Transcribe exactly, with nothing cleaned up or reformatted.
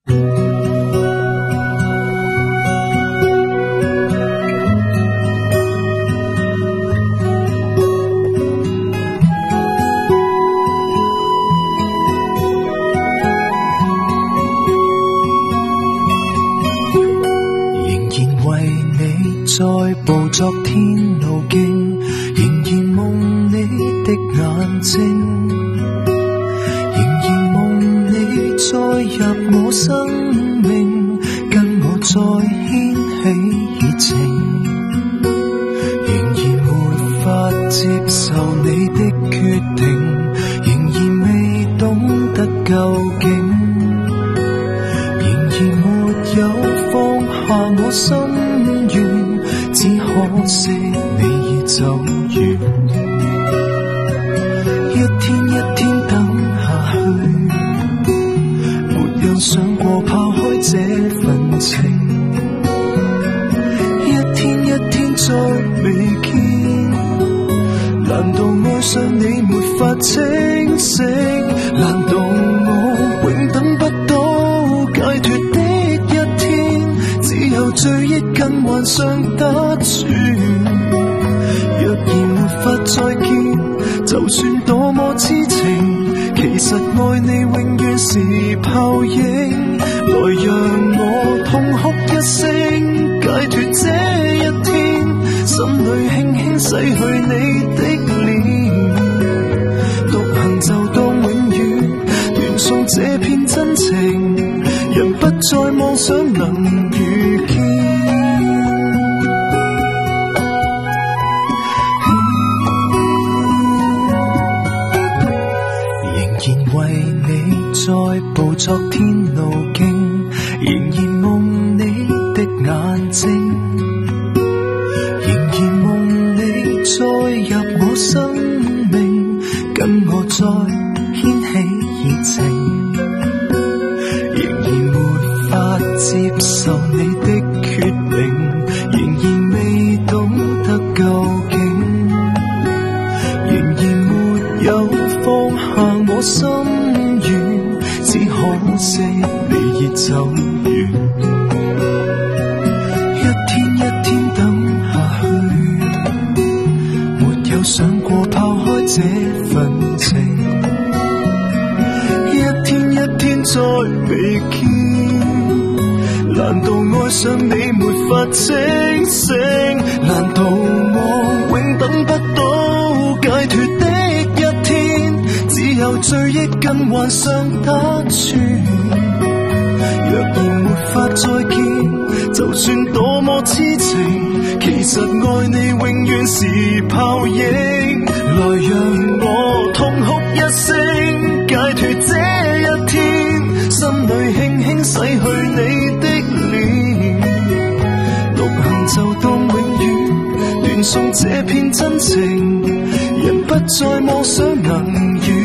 再步昨天路徑，仍然夢你的眼睛，仍然夢你再入我生命，跟我再牽起熱情，仍然沒法接受你的決定，仍然未懂得究竟，仍然沒有放下我心願，只可惜你已走遠，一天一天等下去，沒有想過拋開這份情，一天一天再未見，難道愛上你沒法清醒？難道我永等不到解脫的一天？只有追憶跟幻想打轉，若然沒法再見，就算多麼痴情，其實愛你永遠是泡影。來讓我痛哭一聲，解脫這一天，心裏輕輕洗去你的臉，獨行就當永遠，斷送這片真情，人不再妄想能遇見。再步昨天路徑，仍然夢你的眼睛，仍然夢你再入我生命，跟我再牽起熱情，仍然沒法接受你的決定，仍然未懂得究竟，仍然沒有放下我心願，只可惜你已走遠，一天一天等下去，沒有想過拋開這份情，一天一天再未見，難道愛上你沒法清醒？難道我永等不到解脫的一天？只有追憶跟幻想打轉，若然沒法再見，就算多麼痴情，其實愛你永遠是泡影。來讓我痛哭一聲，解脫這一天，心裏輕輕洗去你的臉，獨行就當永遠，斷送這片真情，人不再妄想能遇